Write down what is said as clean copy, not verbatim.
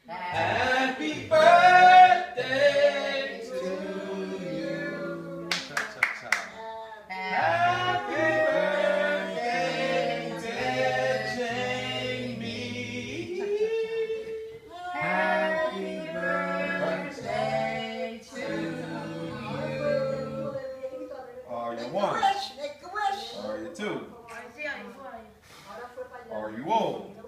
Happy birthday to you. Happy birthday, dear Jamie. Happy birthday to you. Are you one? Are you two? Are you old?